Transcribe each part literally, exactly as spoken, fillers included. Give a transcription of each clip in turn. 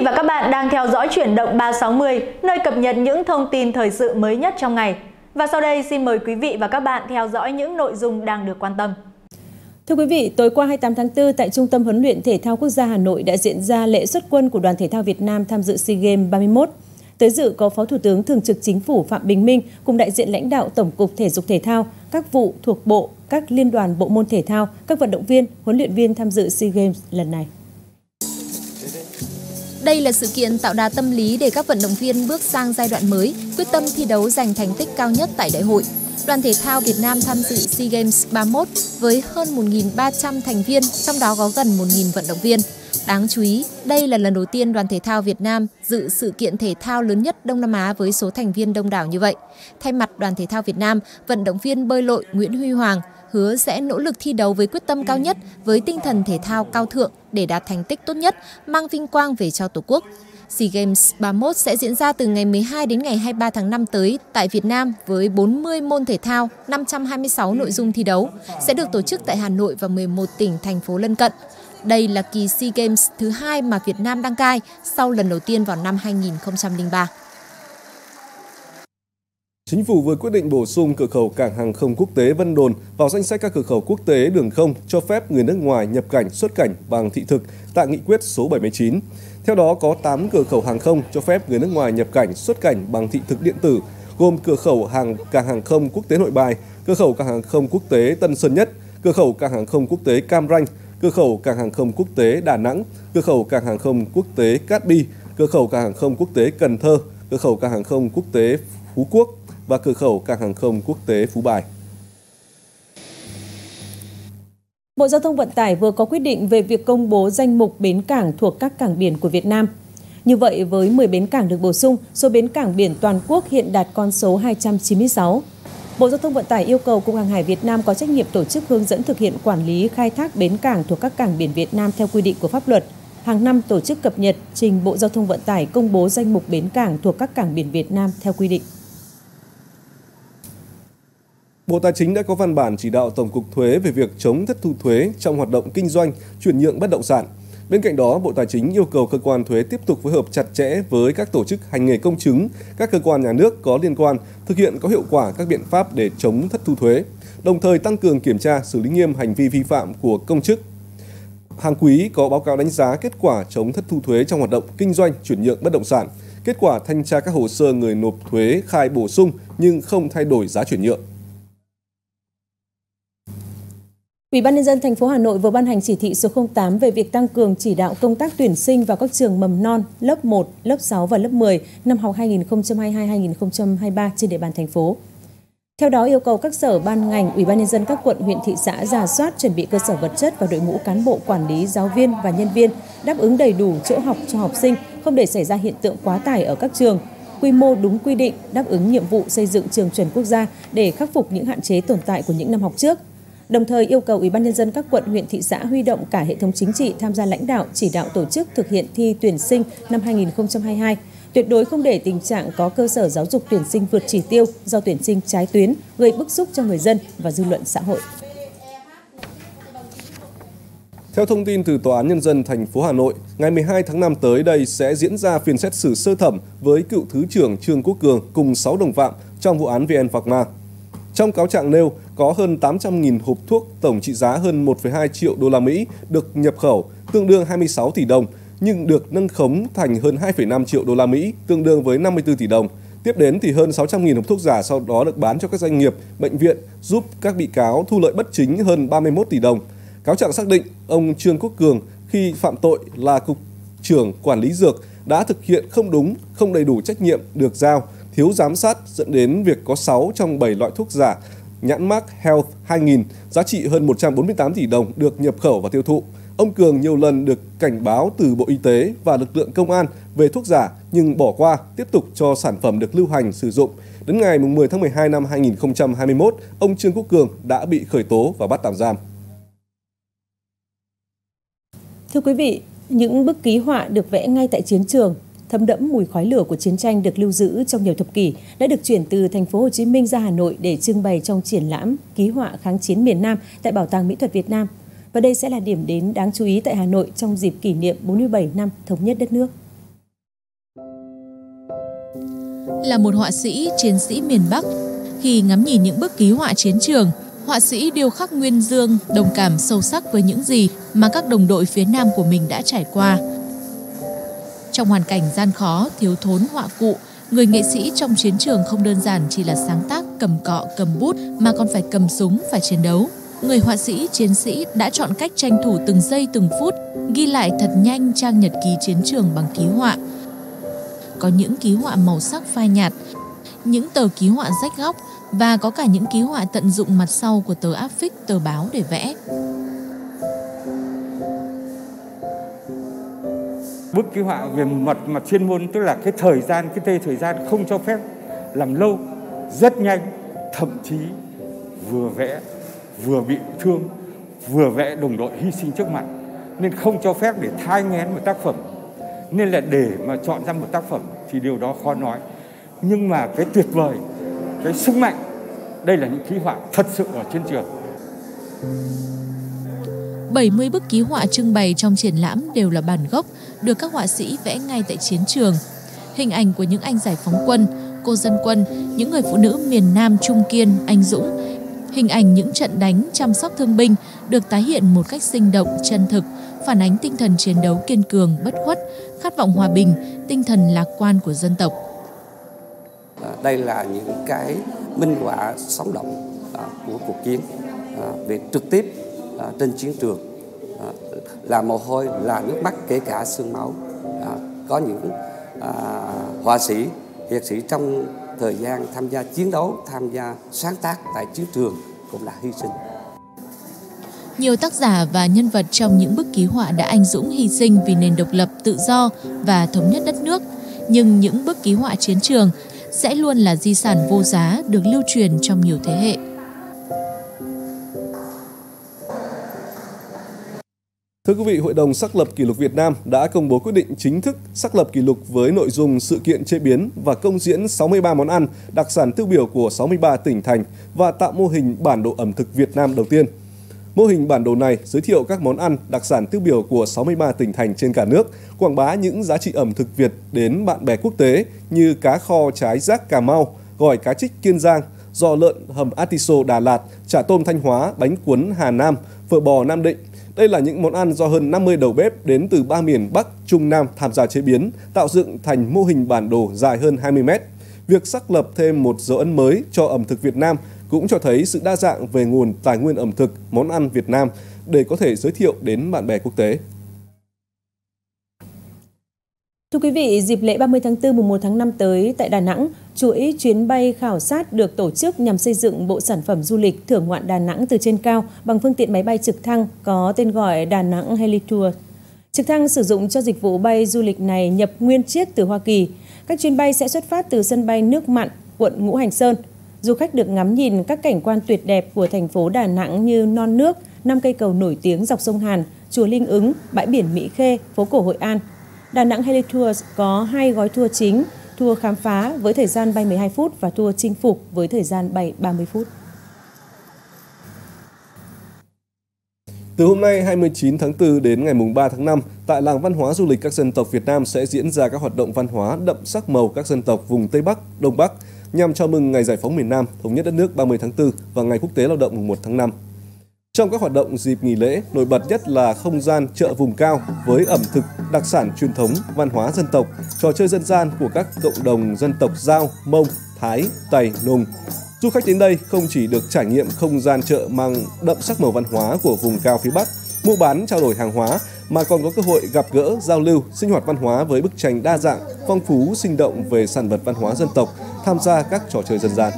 và các bạn đang theo dõi Chuyển động ba sáu mươi, nơi cập nhật những thông tin thời sự mới nhất trong ngày. Và sau đây xin mời quý vị và các bạn theo dõi những nội dung đang được quan tâm. Thưa quý vị, tối qua hai mươi tám tháng tư tại Trung tâm Huấn luyện Thể thao Quốc gia Hà Nội đã diễn ra lễ xuất quân của Đoàn Thể thao Việt Nam tham dự SEA Games ba mươi mốt. Tới dự có Phó Thủ tướng Thường trực Chính phủ Phạm Bình Minh cùng đại diện lãnh đạo Tổng cục Thể dục Thể thao, các vụ thuộc bộ, các liên đoàn bộ môn thể thao, các vận động viên, huấn luyện viên tham dự SEA Games lần này. Đây là sự kiện tạo đà tâm lý để các vận động viên bước sang giai đoạn mới, quyết tâm thi đấu giành thành tích cao nhất tại đại hội. Đoàn Thể thao Việt Nam tham dự SEA Games ba mươi mốt với hơn một nghìn ba trăm thành viên, trong đó có gần một nghìn vận động viên. Đáng chú ý, đây là lần đầu tiên Đoàn Thể thao Việt Nam dự sự kiện thể thao lớn nhất Đông Nam Á với số thành viên đông đảo như vậy. Thay mặt Đoàn Thể thao Việt Nam, vận động viên bơi lội Nguyễn Huy Hoàng hứa sẽ nỗ lực thi đấu với quyết tâm cao nhất, với tinh thần thể thao cao thượng để đạt thành tích tốt nhất, mang vinh quang về cho Tổ quốc. SEA Games ba mươi mốt sẽ diễn ra từ ngày mười hai đến ngày hai mươi ba tháng năm tới tại Việt Nam với bốn mươi môn thể thao, năm trăm hai mươi sáu nội dung thi đấu, sẽ được tổ chức tại Hà Nội và mười một tỉnh, thành phố lân cận. Đây là kỳ SEA Games thứ hai mà Việt Nam đăng cai sau lần đầu tiên vào năm hai nghìn không trăm lẻ ba. Chính phủ vừa quyết định bổ sung cửa khẩu cảng hàng không quốc tế Vân Đồn vào danh sách các cửa khẩu quốc tế đường không cho phép người nước ngoài nhập cảnh xuất cảnh bằng thị thực tại nghị quyết số bảy mươi chín. Theo đó, có tám cửa khẩu hàng không cho phép người nước ngoài nhập cảnh xuất cảnh bằng thị thực điện tử, gồm cửa khẩu hàng cảng hàng không quốc tế Nội Bài, cửa khẩu cảng hàng không quốc tế Tân Sơn Nhất, cửa khẩu cảng hàng không quốc tế Cam Ranh, cửa khẩu cảng hàng không quốc tế Đà Nẵng, cửa khẩu cảng hàng không quốc tế Cát Bi, cửa khẩu cảng hàng không quốc tế Cần Thơ, cửa khẩu cảng hàng không quốc tế Phú Quốc và cửa khẩu cảng hàng không quốc tế Phú Bài. Bộ Giao thông Vận tải vừa có quyết định về việc công bố danh mục bến cảng thuộc các cảng biển của Việt Nam. Như vậy, với mười bến cảng được bổ sung, số bến cảng biển toàn quốc hiện đạt con số hai trăm chín mươi sáu. Bộ Giao thông Vận tải yêu cầu Cục Hàng hải Việt Nam có trách nhiệm tổ chức hướng dẫn thực hiện quản lý khai thác bến cảng thuộc các cảng biển Việt Nam theo quy định của pháp luật. Hàng năm tổ chức cập nhật trình Bộ Giao thông Vận tải công bố danh mục bến cảng thuộc các cảng biển Việt Nam theo quy định. Bộ Tài chính đã có văn bản chỉ đạo Tổng cục Thuế về việc chống thất thu thuế trong hoạt động kinh doanh, chuyển nhượng bất động sản. Bên cạnh đó, Bộ Tài chính yêu cầu cơ quan thuế tiếp tục phối hợp chặt chẽ với các tổ chức hành nghề công chứng, các cơ quan nhà nước có liên quan, thực hiện có hiệu quả các biện pháp để chống thất thu thuế, đồng thời tăng cường kiểm tra, xử lý nghiêm hành vi vi phạm của công chức. Hàng quý có báo cáo đánh giá kết quả chống thất thu thuế trong hoạt động kinh doanh, chuyển nhượng bất động sản, kết quả thanh tra các hồ sơ người nộp thuế khai bổ sung nhưng không thay đổi giá chuyển nhượng. Ủy ban nhân dân thành phố Hà Nội vừa ban hành chỉ thị số không tám về việc tăng cường chỉ đạo công tác tuyển sinh vào các trường mầm non, lớp một, lớp sáu và lớp mười năm học hai nghìn không trăm hai mươi hai hai nghìn không trăm hai mươi ba trên địa bàn thành phố. Theo đó, yêu cầu các sở ban ngành, Ủy ban nhân dân các quận, huyện, thị xã rà soát chuẩn bị cơ sở vật chất và đội ngũ cán bộ quản lý, giáo viên và nhân viên đáp ứng đầy đủ chỗ học cho học sinh, không để xảy ra hiện tượng quá tải ở các trường. Quy mô đúng quy định, đáp ứng nhiệm vụ xây dựng trường chuẩn quốc gia để khắc phục những hạn chế tồn tại của những năm học trước. Đồng thời yêu cầu Ủy ban nhân dân các quận, huyện, thị xã huy động cả hệ thống chính trị tham gia lãnh đạo, chỉ đạo tổ chức thực hiện thi tuyển sinh năm hai nghìn không trăm hai mươi hai. Tuyệt đối không để tình trạng có cơ sở giáo dục tuyển sinh vượt chỉ tiêu do tuyển sinh trái tuyến, gây bức xúc cho người dân và dư luận xã hội. Theo thông tin từ Tòa án Nhân dân thành phố Hà Nội, ngày mười hai tháng năm tới đây sẽ diễn ra phiên xét xử sơ thẩm với cựu Thứ trưởng Trương Quốc Cường cùng sáu đồng phạm trong vụ án vê en Pharma. Trong cáo trạng nêu, có hơn tám trăm nghìn hộp thuốc tổng trị giá hơn một phẩy hai triệu đô la Mỹ được nhập khẩu, tương đương hai mươi sáu tỷ đồng, nhưng được nâng khống thành hơn hai phẩy năm triệu đô la Mỹ, tương đương với năm mươi tư tỷ đồng. Tiếp đến thì hơn sáu trăm nghìn hộp thuốc giả sau đó được bán cho các doanh nghiệp, bệnh viện, giúp các bị cáo thu lợi bất chính hơn ba mươi mốt tỷ đồng. Cáo trạng xác định, ông Trương Quốc Cường khi phạm tội là Cục trưởng Quản lý Dược đã thực hiện không đúng, không đầy đủ trách nhiệm được giao, thiếu giám sát dẫn đến việc có sáu trong bảy loại thuốc giả nhãn mác Health hai nghìn giá trị hơn một trăm bốn mươi tám tỷ đồng được nhập khẩu và tiêu thụ. Ông Cường nhiều lần được cảnh báo từ Bộ Y tế và lực lượng công an về thuốc giả nhưng bỏ qua, tiếp tục cho sản phẩm được lưu hành sử dụng. Đến ngày mười tháng mười hai năm hai nghìn không trăm hai mươi mốt, ông Trương Quốc Cường đã bị khởi tố và bắt tạm giam. Thưa quý vị, những bức ký họa được vẽ ngay tại chiến trường, thấm đẫm mùi khói lửa của chiến tranh được lưu giữ trong nhiều thập kỷ đã được chuyển từ thành phố Hồ Chí Minh ra Hà Nội để trưng bày trong triển lãm ký họa kháng chiến miền Nam tại Bảo tàng Mỹ thuật Việt Nam. Và đây sẽ là điểm đến đáng chú ý tại Hà Nội trong dịp kỷ niệm bốn mươi bảy năm thống nhất đất nước. Là một họa sĩ, chiến sĩ miền Bắc, khi ngắm nhìn những bức ký họa chiến trường, họa sĩ điêu khắc Nguyên Dương đồng cảm sâu sắc với những gì mà các đồng đội phía Nam của mình đã trải qua. Trong hoàn cảnh gian khó, thiếu thốn họa cụ, người nghệ sĩ trong chiến trường không đơn giản chỉ là sáng tác, cầm cọ, cầm bút mà còn phải cầm súng, phải chiến đấu. Người họa sĩ, chiến sĩ đã chọn cách tranh thủ từng giây từng phút, ghi lại thật nhanh trang nhật ký chiến trường bằng ký họa. Có những ký họa màu sắc phai nhạt, những tờ ký họa rách góc và có cả những ký họa tận dụng mặt sau của tờ áp phích, tờ báo để vẽ. Bức ký họa về mặt mặt chuyên môn, tức là cái thời gian, cái tê thời gian không cho phép làm lâu, rất nhanh, thậm chí vừa vẽ vừa bị thương, vừa vẽ đồng đội hy sinh trước mặt, nên không cho phép để thai nghén một tác phẩm. Nên là để mà chọn ra một tác phẩm thì điều đó khó nói. Nhưng mà cái tuyệt vời, cái sức mạnh, đây là những ký họa thật sự ở chiến trường. bảy mươi bức ký họa trưng bày trong triển lãm đều là bản gốc, được các họa sĩ vẽ ngay tại chiến trường. Hình ảnh của những anh giải phóng quân, cô dân quân, những người phụ nữ miền Nam trung kiên, anh dũng. Hình ảnh những trận đánh, chăm sóc thương binh được tái hiện một cách sinh động, chân thực, phản ánh tinh thần chiến đấu kiên cường, bất khuất, khát vọng hòa bình, tinh thần lạc quan của dân tộc. Đây là những cái minh họa sống động của cuộc chiến, về trực tiếp trên chiến trường, là mồ hôi, là nước mắt, kể cả xương máu. Có những họa sĩ, hiệp sĩ trong thời gian tham gia chiến đấu, tham gia sáng tác tại chiến trường cũng là hy sinh. Nhiều tác giả và nhân vật trong những bức ký họa đã anh dũng hy sinh vì nền độc lập, tự do và thống nhất đất nước. Nhưng những bức ký họa chiến trường sẽ luôn là di sản vô giá được lưu truyền trong nhiều thế hệ. Thưa quý vị, Hội đồng xác lập kỷ lục Việt Nam đã công bố quyết định chính thức xác lập kỷ lục với nội dung sự kiện chế biến và công diễn sáu mươi ba món ăn đặc sản tiêu biểu của sáu mươi ba tỉnh thành và tạo mô hình bản đồ ẩm thực Việt Nam đầu tiên. Mô hình bản đồ này giới thiệu các món ăn đặc sản tiêu biểu của sáu mươi ba tỉnh thành trên cả nước, quảng bá những giá trị ẩm thực Việt đến bạn bè quốc tế như cá kho trái rác Cà Mau, gỏi cá trích Kiên Giang, giò lợn hầm atiso Đà Lạt, chả tôm Thanh Hóa, bánh cuốn Hà Nam, phở bò Nam Định. Đây là những món ăn do hơn năm mươi đầu bếp đến từ ba miền Bắc, Trung, Nam tham gia chế biến, tạo dựng thành mô hình bản đồ dài hơn hai mươi mét. Việc xác lập thêm một dấu ấn mới cho ẩm thực Việt Nam cũng cho thấy sự đa dạng về nguồn tài nguyên ẩm thực, món ăn Việt Nam để có thể giới thiệu đến bạn bè quốc tế. Thưa quý vị, dịp lễ ba mươi tháng tư mùng một tháng năm tới tại Đà Nẵng, chuỗi chuyến bay khảo sát được tổ chức nhằm xây dựng bộ sản phẩm du lịch thưởng ngoạn Đà Nẵng từ trên cao bằng phương tiện máy bay trực thăng có tên gọi Đà Nẵng Heli Tour. Trực thăng sử dụng cho dịch vụ bay du lịch này nhập nguyên chiếc từ Hoa Kỳ. Các chuyến bay sẽ xuất phát từ sân bay Nước Mặn, quận Ngũ Hành Sơn. Du khách được ngắm nhìn các cảnh quan tuyệt đẹp của thành phố Đà Nẵng như non nước, năm cây cầu nổi tiếng dọc sông Hàn, chùa Linh Ứng, bãi biển Mỹ Khê, phố cổ Hội An. Đà Nẵng Heli Tours có hai gói tour chính, tour khám phá với thời gian bay mười hai phút và tour chinh phục với thời gian bay ba mươi phút. Từ hôm nay hai mươi chín tháng tư đến ngày ba tháng năm, tại Làng Văn hóa Du lịch các dân tộc Việt Nam sẽ diễn ra các hoạt động văn hóa đậm sắc màu các dân tộc vùng Tây Bắc, Đông Bắc nhằm chào mừng ngày giải phóng miền Nam, thống nhất đất nước ba mươi tháng tư và ngày quốc tế lao động mùng một tháng năm. Trong các hoạt động dịp nghỉ lễ, nổi bật nhất là không gian chợ vùng cao với ẩm thực, đặc sản truyền thống, văn hóa dân tộc, trò chơi dân gian của các cộng đồng dân tộc Dao, Mông, Thái, Tày, Nùng. Du khách đến đây không chỉ được trải nghiệm không gian chợ mang đậm sắc màu văn hóa của vùng cao phía Bắc, mua bán trao đổi hàng hóa, mà còn có cơ hội gặp gỡ, giao lưu, sinh hoạt văn hóa với bức tranh đa dạng, phong phú, sinh động về sản vật văn hóa dân tộc, tham gia các trò chơi dân gian.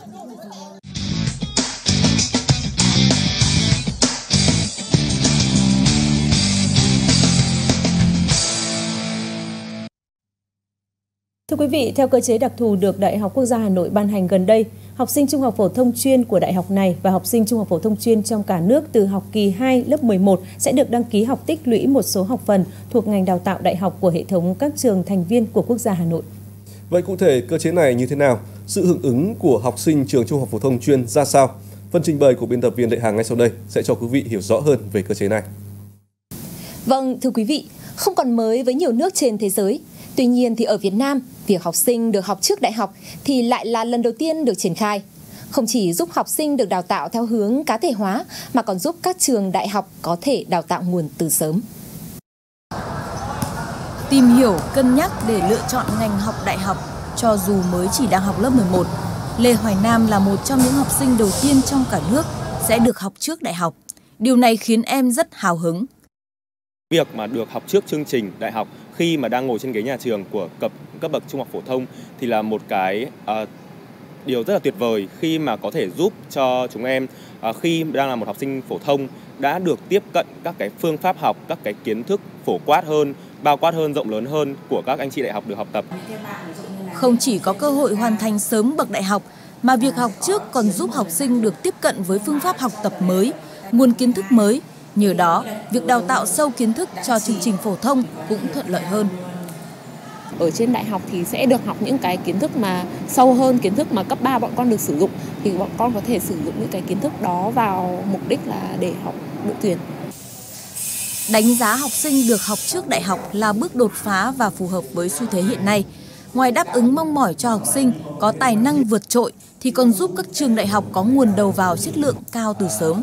Thưa quý vị, theo cơ chế đặc thù được Đại học Quốc gia Hà Nội ban hành gần đây, học sinh trung học phổ thông chuyên của đại học này và học sinh trung học phổ thông chuyên trong cả nước từ học kỳ hai lớp mười một sẽ được đăng ký học tích lũy một số học phần thuộc ngành đào tạo đại học của hệ thống các trường thành viên của Quốc gia Hà Nội. Vậy cụ thể cơ chế này như thế nào? Sự hưởng ứng của học sinh trường trung học phổ thông chuyên ra sao? Phần trình bày của biên tập viên Lệ Hàng ngay sau đây sẽ cho quý vị hiểu rõ hơn về cơ chế này. Vâng, thưa quý vị, không còn mới với nhiều nước trên thế giới. Tuy nhiên thì ở Việt Nam, Việc học sinh được học trước đại học thì lại là lần đầu tiên được triển khai. Không chỉ giúp học sinh được đào tạo theo hướng cá thể hóa mà còn giúp các trường đại học có thể đào tạo nguồn từ sớm. Tìm hiểu, cân nhắc để lựa chọn ngành học đại học cho dù mới chỉ đang học lớp mười một. Lê Hoài Nam là một trong những học sinh đầu tiên trong cả nước sẽ được học trước đại học. Điều này khiến em rất hào hứng. Việc mà được học trước chương trình đại học khi mà đang ngồi trên ghế nhà trường của cấp, cấp bậc trung học phổ thông thì là một cái uh, điều rất là tuyệt vời khi mà có thể giúp cho chúng em uh, khi đang là một học sinh phổ thông đã được tiếp cận các cái phương pháp học, các cái kiến thức phổ quát hơn, bao quát hơn, rộng lớn hơn của các anh chị đại học được học tập. Không chỉ có cơ hội hoàn thành sớm bậc đại học, mà việc học trước còn giúp học sinh được tiếp cận với phương pháp học tập mới, nguồn kiến thức mới. Nhờ đó, việc đào tạo sâu kiến thức cho chương trình phổ thông cũng thuận lợi hơn. Ở trên đại học thì sẽ được học những cái kiến thức mà sâu hơn kiến thức mà cấp ba bọn con được sử dụng, thì bọn con có thể sử dụng những cái kiến thức đó vào mục đích là để học đội tuyển. Đánh giá học sinh được học trước đại học là bước đột phá và phù hợp với xu thế hiện nay. Ngoài đáp ứng mong mỏi cho học sinh có tài năng vượt trội thì còn giúp các trường đại học có nguồn đầu vào chất lượng cao từ sớm.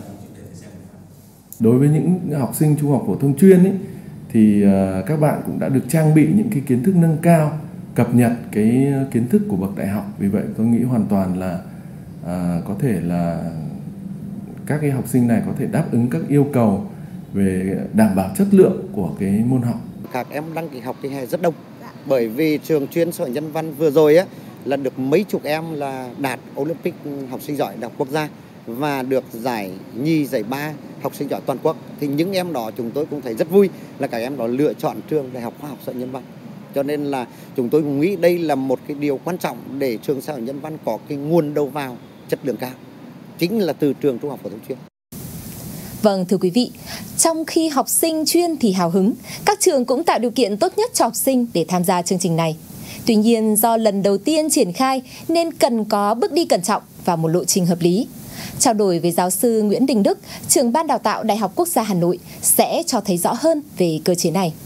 Đối với những học sinh trung học phổ thông chuyên ấy, thì các bạn cũng đã được trang bị những cái kiến thức nâng cao, cập nhật cái kiến thức của bậc đại học. Vì vậy tôi nghĩ hoàn toàn là à, có thể là các cái học sinh này có thể đáp ứng các yêu cầu về đảm bảo chất lượng của cái môn học. Các em đăng ký học kỳ hè rất đông, bởi vì trường chuyên xã hội nhân văn vừa rồi á là được mấy chục em là đạt Olympic học sinh giỏi đại học quốc gia và được giải nhì, giải ba học sinh giỏi toàn quốc. Thì những em đó chúng tôi cũng thấy rất vui là các em đó lựa chọn trường Đại học Khoa học Xã hội Nhân văn. Cho nên là chúng tôi cũng nghĩ đây là một cái điều quan trọng để trường xã hội nhân văn có cái nguồn đầu vào chất lượng cao, chính là từ trường trung học phổ thông chuyên. Vâng, thưa quý vị, trong khi học sinh chuyên thì hào hứng, các trường cũng tạo điều kiện tốt nhất cho học sinh để tham gia chương trình này. Tuy nhiên, do lần đầu tiên triển khai nên cần có bước đi cẩn trọng và một lộ trình hợp lý. Trao đổi với giáo sư Nguyễn Đình Đức, trưởng ban đào tạo Đại học Quốc gia Hà Nội sẽ cho thấy rõ hơn về cơ chế này.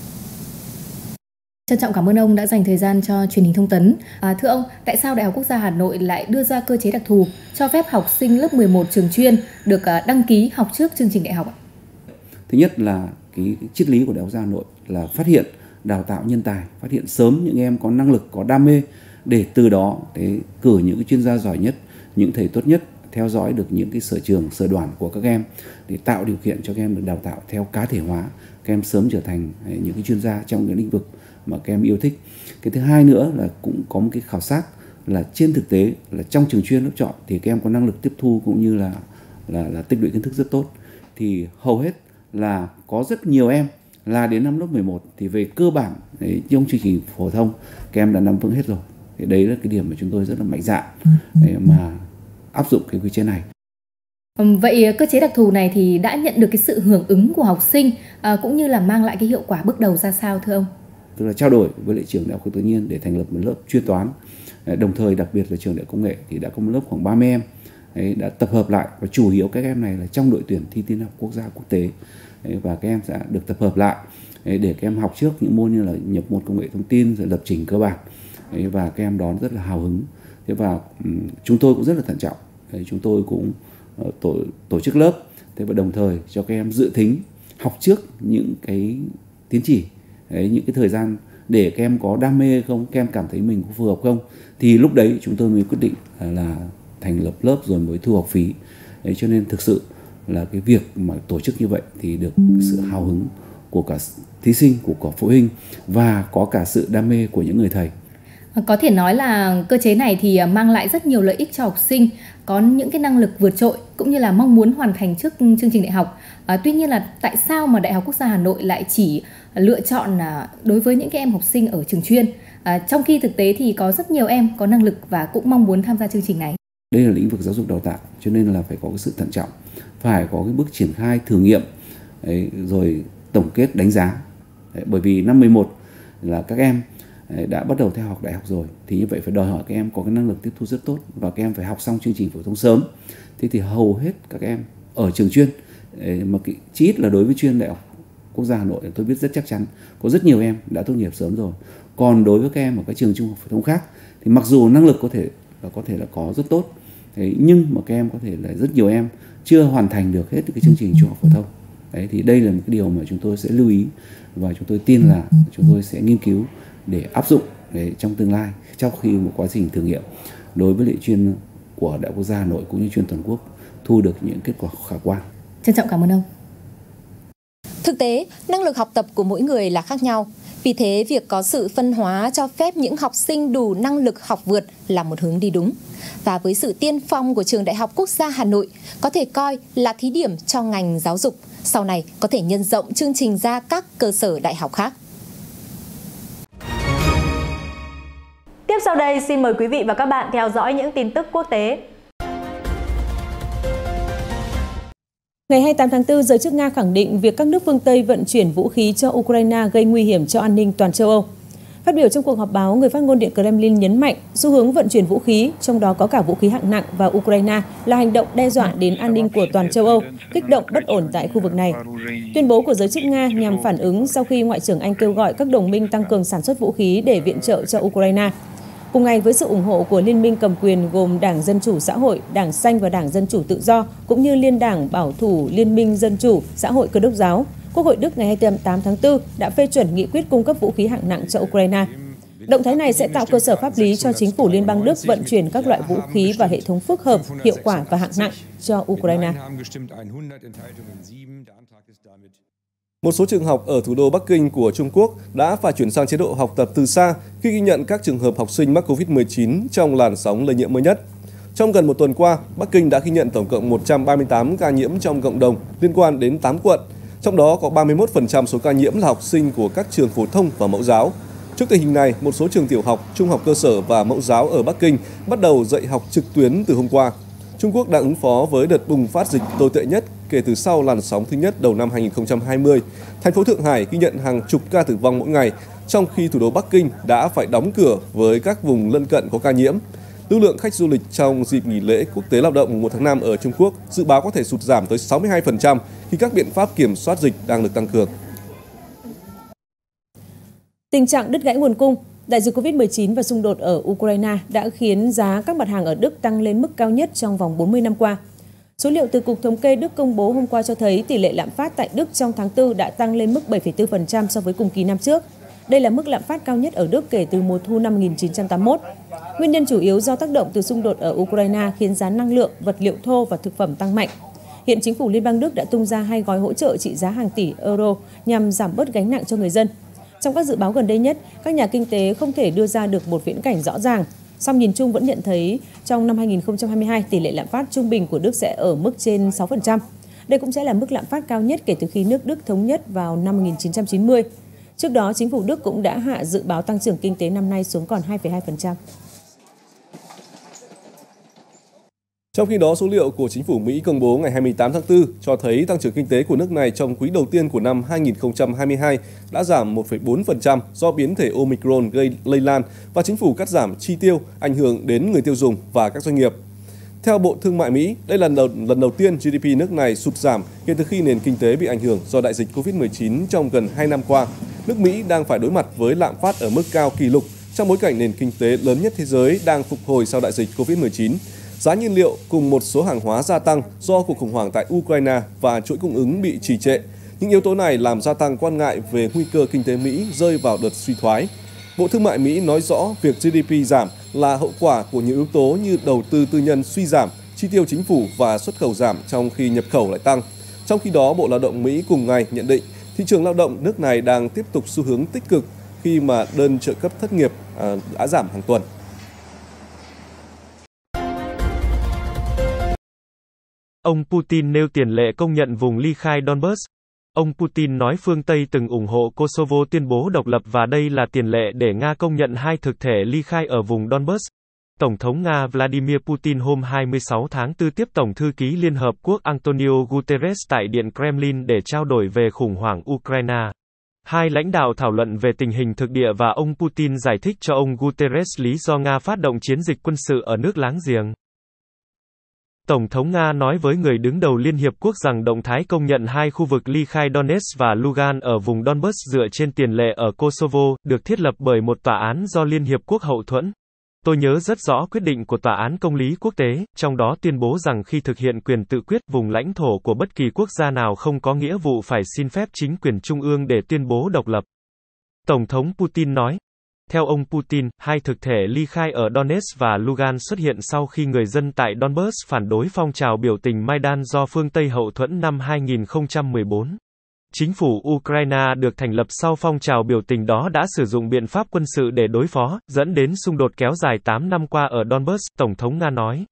Trân trọng cảm ơn ông đã dành thời gian cho truyền hình thông tấn. À, thưa ông, tại sao Đại học Quốc gia Hà Nội lại đưa ra cơ chế đặc thù cho phép học sinh lớp mười một trường chuyên được đăng ký học trước chương trình đại học? Thứ nhất là cái triết lý của Đại học Quốc gia Hà Nội là phát hiện, đào tạo nhân tài, phát hiện sớm những em có năng lực, có đam mê để từ đó để cử những cái chuyên gia giỏi nhất, những thầy tốt nhất, theo dõi được những cái sở trường, sở đoàn của các em để tạo điều kiện cho các em được đào tạo theo cá thể hóa, các em sớm trở thành những cái chuyên gia trong những lĩnh vực mà các em yêu thích. Cái thứ hai nữa là cũng có một cái khảo sát là trên thực tế là trong trường chuyên lớp chọn thì các em có năng lực tiếp thu cũng như là là, là tích lũy kiến thức rất tốt. Thì hầu hết là có rất nhiều em là đến năm lớp mười một thì về cơ bản đấy, trong chương trình phổ thông các em đã nắm vững hết rồi. Thì đấy là cái điểm mà chúng tôi rất là mạnh dạn để mà áp dụng cái quy chế này. Vậy cơ chế đặc thù này thì đã nhận được cái sự hưởng ứng của học sinh à, cũng như là mang lại cái hiệu quả bước đầu ra sao thưa ông? Tức là trao đổi với lại trường Đại học Tự nhiên để thành lập một lớp chuyên toán. Đồng thời đặc biệt là trường Đại học Công nghệ thì đã có một lớp khoảng ba mươi em đấy, đã tập hợp lại và chủ yếu các em này là trong đội tuyển thi tin học quốc gia quốc tế đấy, và các em sẽ được tập hợp lại đấy, để các em học trước những môn như là nhập môn công nghệ thông tin rồi lập trình cơ bản đấy, và các em đón rất là hào hứng. Thế và um, chúng tôi cũng rất là thận trọng. Đấy, chúng tôi cũng uh, tổ, tổ chức lớp thế và đồng thời cho các em dự thính học trước những cái tín chỉ, đấy, những cái thời gian để các em có đam mê hay không, các em cảm thấy mình có phù hợp không, thì lúc đấy chúng tôi mới quyết định là, là thành lập lớp rồi mới thu học phí. Đấy, cho nên thực sự là cái việc mà tổ chức như vậy thì được sự hào hứng của cả thí sinh, của cả phụ huynh và có cả sự đam mê của những người thầy. Có thể nói là cơ chế này thì mang lại rất nhiều lợi ích cho học sinh, có những cái năng lực vượt trội cũng như là mong muốn hoàn thành trước chương trình đại học. À, tuy nhiên là tại sao mà Đại học Quốc gia Hà Nội lại chỉ lựa chọn đối với những cái em học sinh ở trường chuyên, à, trong khi thực tế thì có rất nhiều em có năng lực và cũng mong muốn tham gia chương trình này? Đây là lĩnh vực giáo dục đào tạo cho nên là phải có cái sự thận trọng, phải có cái bước triển khai thử nghiệm đấy, rồi tổng kết đánh giá. Đấy, bởi vì năm mười một là các em đã bắt đầu theo học đại học rồi thì như vậy phải đòi hỏi các em có cái năng lực tiếp thu rất tốt và các em phải học xong chương trình phổ thông sớm. Thế thì hầu hết các em ở trường chuyên mà chí ít là đối với chuyên Đại học Quốc gia Hà Nội tôi biết rất chắc chắn có rất nhiều em đã tốt nghiệp sớm rồi, Còn đối với các em ở các trường trung học phổ thông khác thì mặc dù năng lực có thể là có thể là có rất tốt, thế nhưng mà các em có thể là rất nhiều em chưa hoàn thành được hết cái chương trình trung học phổ thông. Đấy, thì đây là một cái điều mà chúng tôi sẽ lưu ý và chúng tôi tin là chúng tôi sẽ nghiên cứu để áp dụng để trong tương lai, trong khi một quá trình thử nghiệm đối với lệ chuyên của Đại học Quốc gia Hà Nội cũng như chuyên toàn quốc thu được những kết quả khả quan. Trân trọng cảm ơn ông. Thực tế, năng lực học tập của mỗi người là khác nhau. Vì thế, việc có sự phân hóa cho phép những học sinh đủ năng lực học vượt là một hướng đi đúng. Và với sự tiên phong của Trường Đại học Quốc gia Hà Nội, có thể coi là thí điểm cho ngành giáo dục, sau này có thể nhân rộng chương trình ra các cơ sở đại học khác. Tiếp sau đây, xin mời quý vị và các bạn theo dõi những tin tức quốc tế. Ngày hai mươi tám tháng tư, giới chức Nga khẳng định việc các nước phương Tây vận chuyển vũ khí cho Ukraine gây nguy hiểm cho an ninh toàn châu Âu. Phát biểu trong cuộc họp báo, người phát ngôn Điện Kremlin nhấn mạnh xu hướng vận chuyển vũ khí, trong đó có cả vũ khí hạng nặng vào Ukraine, là hành động đe dọa đến an ninh của toàn châu Âu, kích động bất ổn tại khu vực này. Tuyên bố của giới chức Nga nhằm phản ứng sau khi Ngoại trưởng Anh kêu gọi các đồng minh tăng cường sản xuất vũ khí để viện trợ cho Ukraine. Cùng ngày, với sự ủng hộ của Liên minh cầm quyền gồm Đảng Dân Chủ Xã hội, Đảng Xanh và Đảng Dân Chủ Tự do, cũng như Liên đảng Bảo thủ Liên minh Dân Chủ Xã hội Cơ đốc giáo, Quốc hội Đức ngày hai mươi tám tháng tư đã phê chuẩn nghị quyết cung cấp vũ khí hạng nặng cho Ukraine. Động thái này sẽ tạo cơ sở pháp lý cho chính phủ Liên bang Đức vận chuyển các loại vũ khí và hệ thống phức hợp, hiệu quả và hạng nặng cho Ukraine. Một số trường học ở thủ đô Bắc Kinh của Trung Quốc đã phải chuyển sang chế độ học tập từ xa khi ghi nhận các trường hợp học sinh mắc Covid mười chín trong làn sóng lây nhiễm mới nhất. Trong gần một tuần qua, Bắc Kinh đã ghi nhận tổng cộng một trăm ba mươi tám ca nhiễm trong cộng đồng liên quan đến tám quận, trong đó có ba mươi mốt phần trăm số ca nhiễm là học sinh của các trường phổ thông và mẫu giáo. Trước tình hình này, một số trường tiểu học, trung học cơ sở và mẫu giáo ở Bắc Kinh bắt đầu dạy học trực tuyến từ hôm qua. Trung Quốc đang ứng phó với đợt bùng phát dịch tồi tệ nhất kể từ sau làn sóng thứ nhất đầu năm hai nghìn không trăm hai mươi. Thành phố Thượng Hải ghi nhận hàng chục ca tử vong mỗi ngày, trong khi thủ đô Bắc Kinh đã phải đóng cửa với các vùng lân cận có ca nhiễm. Lưu lượng khách du lịch trong dịp nghỉ lễ quốc tế lao động mùng một tháng năm ở Trung Quốc dự báo có thể sụt giảm tới sáu mươi hai phần trăm khi các biện pháp kiểm soát dịch đang được tăng cường. Tình trạng đứt gãy nguồn cung, đại dịch Covid mười chín và xung đột ở Ukraine đã khiến giá các mặt hàng ở Đức tăng lên mức cao nhất trong vòng bốn mươi năm qua. Số liệu từ Cục Thống kê Đức công bố hôm qua cho thấy tỷ lệ lạm phát tại Đức trong tháng tư đã tăng lên mức bảy phẩy bốn phần trăm so với cùng kỳ năm trước. Đây là mức lạm phát cao nhất ở Đức kể từ mùa thu năm một nghìn chín trăm tám mươi mốt. Nguyên nhân chủ yếu do tác động từ xung đột ở Ukraine khiến giá năng lượng, vật liệu thô và thực phẩm tăng mạnh. Hiện chính phủ Liên bang Đức đã tung ra hai gói hỗ trợ trị giá hàng tỷ euro nhằm giảm bớt gánh nặng cho người dân. Trong các dự báo gần đây nhất, các nhà kinh tế không thể đưa ra được một viễn cảnh rõ ràng. Song nhìn chung vẫn nhận thấy trong năm hai nghìn không trăm hai mươi hai, tỷ lệ lạm phát trung bình của Đức sẽ ở mức trên sáu phần trăm. Đây cũng sẽ là mức lạm phát cao nhất kể từ khi nước Đức thống nhất vào năm một nghìn chín trăm chín mươi. Trước đó, chính phủ Đức cũng đã hạ dự báo tăng trưởng kinh tế năm nay xuống còn hai phẩy hai phần trăm. Trong khi đó, số liệu của chính phủ Mỹ công bố ngày hai mươi tám tháng tư cho thấy tăng trưởng kinh tế của nước này trong quý đầu tiên của năm hai nghìn không trăm hai mươi hai đã giảm một phẩy bốn phần trăm do biến thể Omicron gây lây lan và chính phủ cắt giảm chi tiêu ảnh hưởng đến người tiêu dùng và các doanh nghiệp. Theo Bộ Thương mại Mỹ, đây là lần đầu, lần đầu tiên giê đê pê nước này sụt giảm kể từ khi nền kinh tế bị ảnh hưởng do đại dịch Covid mười chín trong gần hai năm qua. Nước Mỹ đang phải đối mặt với lạm phát ở mức cao kỷ lục trong bối cảnh nền kinh tế lớn nhất thế giới đang phục hồi sau đại dịch Covid mười chín. Giá nhiên liệu cùng một số hàng hóa gia tăng do cuộc khủng hoảng tại Ukraine và chuỗi cung ứng bị trì trệ. Những yếu tố này làm gia tăng quan ngại về nguy cơ kinh tế Mỹ rơi vào đợt suy thoái. Bộ Thương mại Mỹ nói rõ việc giê đê pê giảm là hậu quả của nhiều yếu tố như đầu tư tư nhân suy giảm, chi tiêu chính phủ và xuất khẩu giảm trong khi nhập khẩu lại tăng. Trong khi đó, Bộ Lao động Mỹ cùng ngày nhận định thị trường lao động nước này đang tiếp tục xu hướng tích cực khi mà đơn trợ cấp thất nghiệp đã giảm hàng tuần. Ông Putin nêu tiền lệ công nhận vùng ly khai Donbass. Ông Putin nói phương Tây từng ủng hộ Kosovo tuyên bố độc lập và đây là tiền lệ để Nga công nhận hai thực thể ly khai ở vùng Donbass. Tổng thống Nga Vladimir Putin hôm hai mươi sáu tháng tư tiếp Tổng thư ký Liên Hợp Quốc Antonio Guterres tại Điện Kremlin để trao đổi về khủng hoảng Ukraine. Hai lãnh đạo thảo luận về tình hình thực địa và ông Putin giải thích cho ông Guterres lý do Nga phát động chiến dịch quân sự ở nước láng giềng. Tổng thống Nga nói với người đứng đầu Liên Hiệp Quốc rằng động thái công nhận hai khu vực ly khai Donetsk và Lugan ở vùng Donbas dựa trên tiền lệ ở Kosovo, được thiết lập bởi một tòa án do Liên Hiệp Quốc hậu thuẫn. Tôi nhớ rất rõ quyết định của Tòa án Công lý Quốc tế, trong đó tuyên bố rằng khi thực hiện quyền tự quyết, vùng lãnh thổ của bất kỳ quốc gia nào không có nghĩa vụ phải xin phép chính quyền trung ương để tuyên bố độc lập. Tổng thống Putin nói. Theo ông Putin, hai thực thể ly khai ở Donetsk và Lugan xuất hiện sau khi người dân tại Donbas phản đối phong trào biểu tình Maidan do phương Tây hậu thuẫn năm hai nghìn không trăm mười bốn. Chính phủ Ukraine được thành lập sau phong trào biểu tình đó đã sử dụng biện pháp quân sự để đối phó, dẫn đến xung đột kéo dài tám năm qua ở Donbas, Tổng thống Nga nói.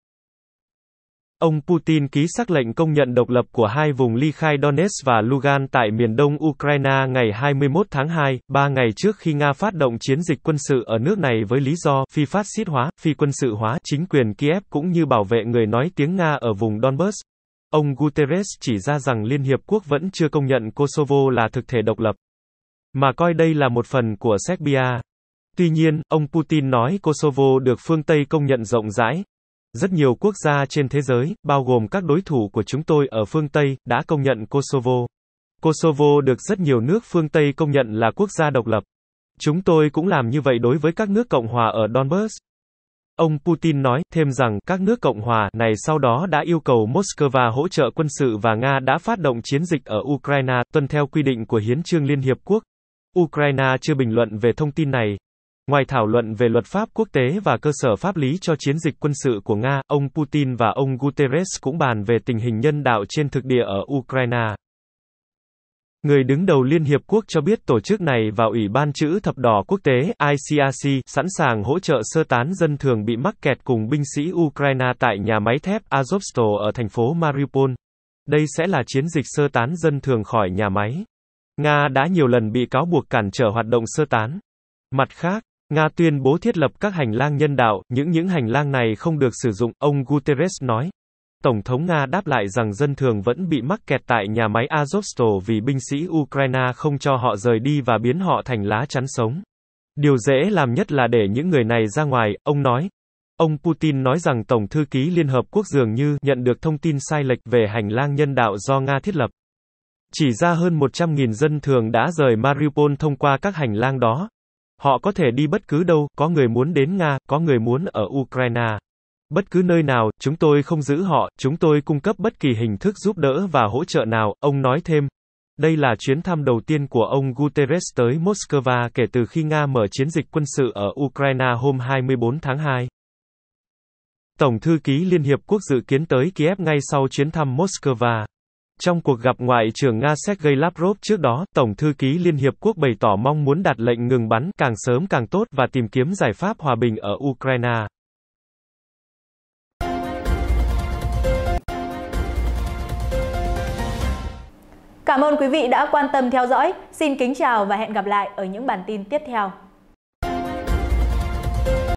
Ông Putin ký sắc lệnh công nhận độc lập của hai vùng ly khai Donetsk và Lugan tại miền đông Ukraine ngày hai mươi mốt tháng hai, ba ngày trước khi Nga phát động chiến dịch quân sự ở nước này với lý do phi phát xít hóa, phi quân sự hóa chính quyền Kiev cũng như bảo vệ người nói tiếng Nga ở vùng Donbas. Ông Guterres chỉ ra rằng Liên Hiệp Quốc vẫn chưa công nhận Kosovo là thực thể độc lập, mà coi đây là một phần của Serbia. Tuy nhiên, ông Putin nói Kosovo được phương Tây công nhận rộng rãi. Rất nhiều quốc gia trên thế giới, bao gồm các đối thủ của chúng tôi ở phương Tây, đã công nhận Kosovo. Kosovo được rất nhiều nước phương Tây công nhận là quốc gia độc lập. Chúng tôi cũng làm như vậy đối với các nước Cộng hòa ở Donbas. Ông Putin nói thêm rằng các nước Cộng hòa này sau đó đã yêu cầu Moscow hỗ trợ quân sự và Nga đã phát động chiến dịch ở Ukraine, tuân theo quy định của Hiến chương Liên Hiệp Quốc. Ukraine chưa bình luận về thông tin này. Ngoài thảo luận về luật pháp quốc tế và cơ sở pháp lý cho chiến dịch quân sự của Nga, ông Putin và ông Guterres cũng bàn về tình hình nhân đạo trên thực địa ở Ukraine. Người đứng đầu Liên Hiệp Quốc cho biết tổ chức này và Ủy ban Chữ Thập Đỏ Quốc tế I C R C sẵn sàng hỗ trợ sơ tán dân thường bị mắc kẹt cùng binh sĩ Ukraine tại nhà máy thép Azovstal ở thành phố Mariupol. Đây sẽ là chiến dịch sơ tán dân thường khỏi nhà máy. Nga đã nhiều lần bị cáo buộc cản trở hoạt động sơ tán. Mặt khác, Nga tuyên bố thiết lập các hành lang nhân đạo, những những hành lang này không được sử dụng, ông Guterres nói. Tổng thống Nga đáp lại rằng dân thường vẫn bị mắc kẹt tại nhà máy Azovstal vì binh sĩ Ukraine không cho họ rời đi và biến họ thành lá chắn sống. Điều dễ làm nhất là để những người này ra ngoài, ông nói. Ông Putin nói rằng Tổng thư ký Liên Hợp Quốc dường như nhận được thông tin sai lệch về hành lang nhân đạo do Nga thiết lập. Chỉ ra hơn một trăm nghìn dân thường đã rời Mariupol thông qua các hành lang đó. Họ có thể đi bất cứ đâu, có người muốn đến Nga, có người muốn ở Ukraine. Bất cứ nơi nào, chúng tôi không giữ họ, chúng tôi cung cấp bất kỳ hình thức giúp đỡ và hỗ trợ nào, ông nói thêm. Đây là chuyến thăm đầu tiên của ông Guterres tới Moscow kể từ khi Nga mở chiến dịch quân sự ở Ukraine hôm hai mươi bốn tháng hai. Tổng thư ký Liên Hiệp Quốc dự kiến tới Kiev ngay sau chuyến thăm Moscow. Trong cuộc gặp Ngoại trưởng Nga Sergei Lavrov trước đó, Tổng thư ký Liên Hiệp Quốc bày tỏ mong muốn đặt lệnh ngừng bắn càng sớm càng tốt và tìm kiếm giải pháp hòa bình ở Ukraine. Cảm ơn quý vị đã quan tâm theo dõi. Xin kính chào và hẹn gặp lại ở những bản tin tiếp theo.